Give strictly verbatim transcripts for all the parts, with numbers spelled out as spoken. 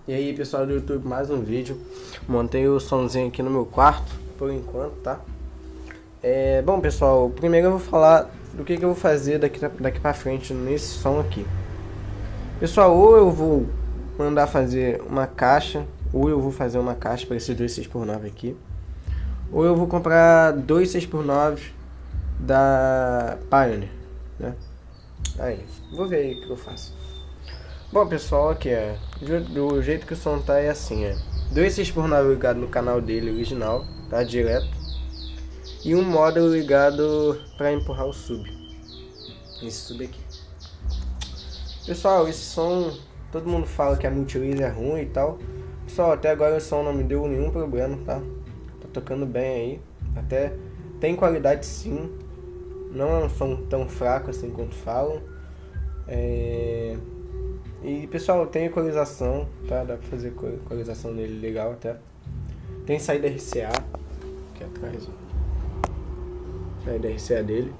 E aí pessoal do YouTube, mais um vídeo. Montei o somzinho aqui no meu quarto, por enquanto, tá? É, bom pessoal, primeiro eu vou falar do que, que eu vou fazer daqui, daqui pra frente nesse som aqui. Pessoal, ou eu vou mandar fazer uma caixa, ou eu vou fazer uma caixa para esses dois seis por nove aqui. Ou eu vou comprar dois seis por nove da Pioneer, né? Aí, vou ver aí o que eu faço. Bom pessoal, aqui é do jeito que o som tá é assim, é dois seis por nove ligado no canal dele original, tá direto, e um módulo ligado para empurrar o sub, esse sub aqui. Pessoal, esse som todo mundo fala que a Multilaser é ruim e tal. Pessoal, até agora o som não me deu nenhum problema, tá? Tá tocando bem aí, até tem qualidade sim, não é um som tão fraco assim quanto falam. É... E pessoal, tem equalização, tá? Dá pra fazer equalização nele legal até. Tem saída R C A aqui atrás, ó. Saída R C A dele.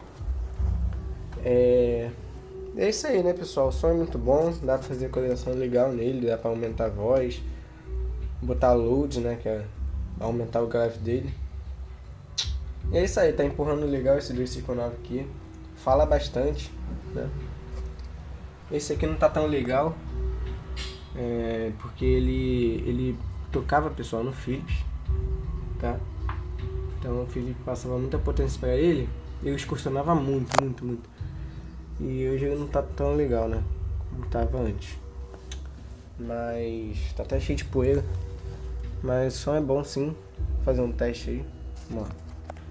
É... é isso aí, né pessoal? O som é muito bom, dá pra fazer equalização legal nele, dá pra aumentar a voz, botar load, né? Que é aumentar o grave dele. E é isso aí, tá empurrando legal esse dois seis por nove aqui. Fala bastante, né? Esse aqui não tá tão legal, é, porque ele, ele tocava pessoal no Philips, tá? Então o Philips passava muita potência para ele e ele excursionava muito, muito, muito. E hoje ele não tá tão legal, né? Como tava antes. Mas tá até cheio de poeira. Mas o som é bom sim. Vou fazer um teste aí. Vamos lá.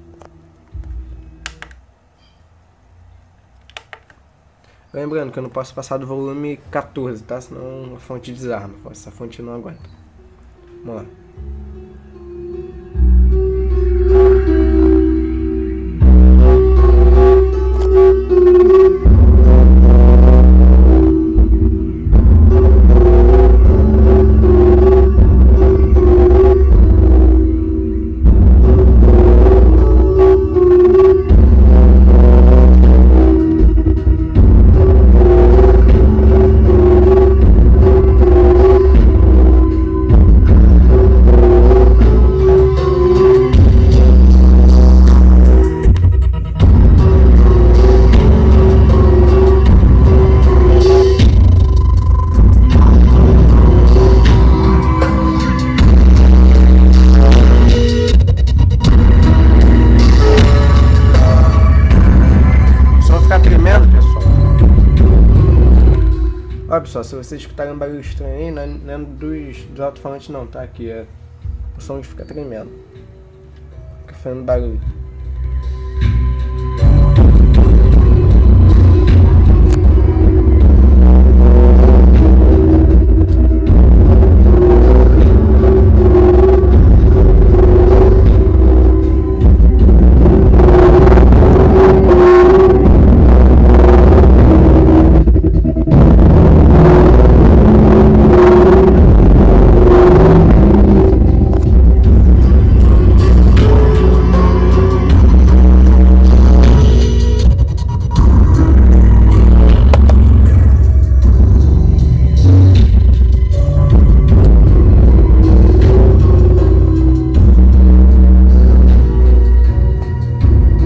Lembrando que eu não posso passar do volume quatorze, tá? Senão a fonte desarma. Essa fonte não aguenta. Vamos lá. Olha pessoal, se vocês escutarem um barulho estranho aí, não é, não é dos, dos alto-falantes não, tá? Aqui é o som de ficar tremendo, fica fazendo barulho.